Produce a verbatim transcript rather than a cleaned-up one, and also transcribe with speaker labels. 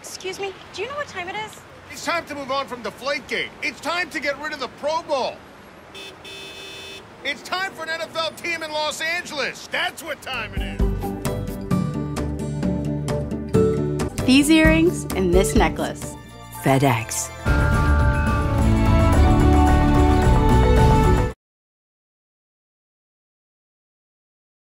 Speaker 1: Excuse me, do you know what time it is?
Speaker 2: It's time to move on from Deflategate. It's time to get rid of the Pro Bowl. It's time for an N F L team in Los Angeles. That's what time it is.
Speaker 1: These earrings and this necklace.
Speaker 3: FedEx.